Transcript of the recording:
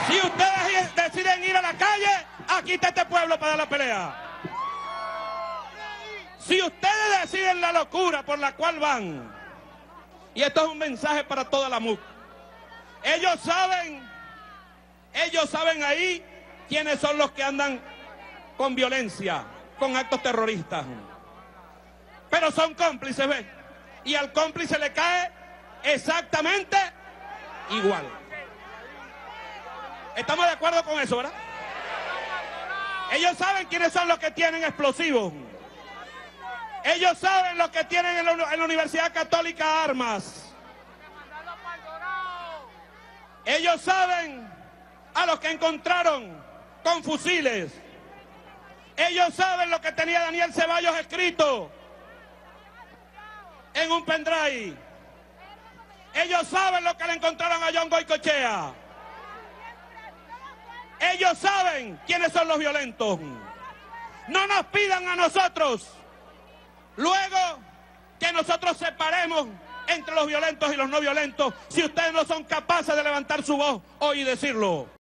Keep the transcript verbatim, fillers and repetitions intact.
Si ustedes deciden ir a la calle, aquí está este pueblo para dar la pelea. Si ustedes deciden la locura por la cual van, y esto es un mensaje para toda la M U C, ellos saben, ellos saben ahí quiénes son los que andan con violencia, con actos terroristas. Pero son cómplices, ¿ves? Y al cómplice le cae exactamente igual. ¿Estamos de acuerdo con eso, verdad? Ellos saben quiénes son los que tienen explosivos. Ellos saben los que tienen en la, en la Universidad Católica armas. Ellos saben a los que encontraron con fusiles. Ellos saben lo que tenía Daniel Ceballos escrito en un pendrive. Ellos saben lo que le encontraron a John Goycochea. Ellos saben quiénes son los violentos. No nos pidan a nosotros luego que nosotros separemos entre los violentos y los no violentos, si ustedes no son capaces de levantar su voz hoy y decirlo.